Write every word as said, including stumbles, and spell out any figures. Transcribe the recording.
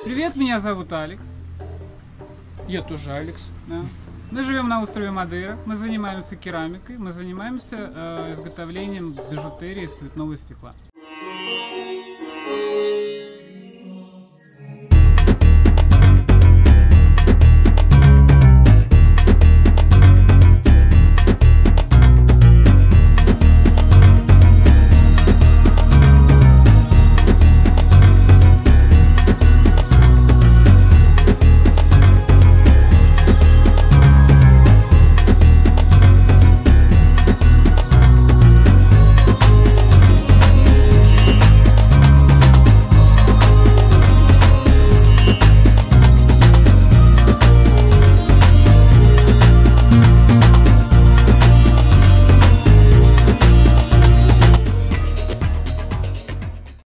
Привет, меня зовут Алекс. Я тоже Алекс. Да. Мы живем на острове Мадейра, мы занимаемся керамикой, мы занимаемся э, изготовлением бижутерии из цветного стекла.